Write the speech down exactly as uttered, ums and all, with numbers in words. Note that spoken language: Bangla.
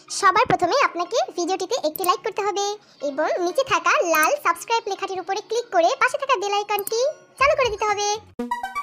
সবার প্রথমে আপনাকে ভিডিওটিতে একটি লাইক করতে হবে এবং নিচে থাকা লাল সাবস্ক্রাইব লেখাটির উপরে ক্লিক করে পাশে থাকা বেল আইকনটি চালু করে দিতে হবে।